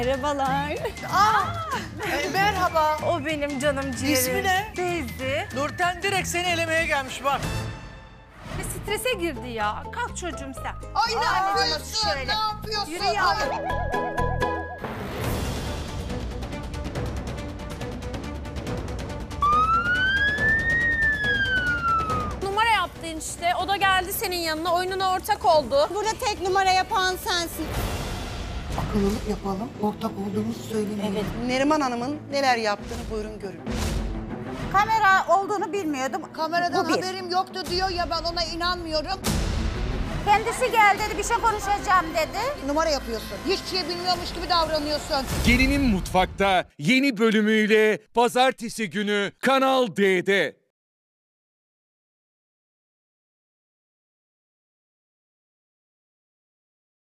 Merhabalar. Merhaba. O benim canım ciğerim. İsmi ne? Beyzi. Nurten direkt seni elemeye gelmiş bak. Bir strese girdi ya. Kalk çocuğum sen. Ay ne Aa, yapıyorsun? şöyle. Ne yapıyorsun? Yürü yavrum. Numara yaptın işte. O da geldi senin yanına. Oyununa ortak oldu. Burada tek numara yapan sensin. Akıllılık yapalım. Ortak olduğumuzu söylemeyelim. Evet. Neriman Hanım'ın neler yaptığını buyurun görün. Kamera olduğunu bilmiyordum. Kameradan Bu bir. haberim yoktu diyor ya, ben ona inanmıyorum. Kendisi geldi dedi, bir şey konuşacağım dedi. Numara yapıyorsun. Hiçbir şey bilmiyormuş gibi davranıyorsun. Gelinin Mutfak'ta yeni bölümüyle pazartesi günü Kanal D'de.